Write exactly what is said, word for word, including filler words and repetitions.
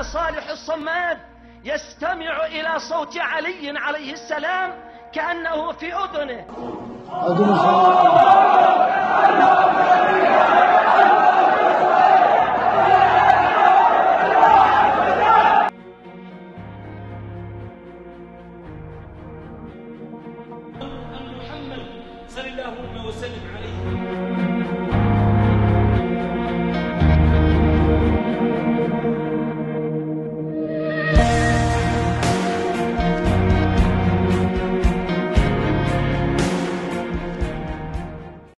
كان صالح الصماد يستمع إلى صوت علي عليه السلام كأنه في أذنه. محمد صلى الله وسلم عليه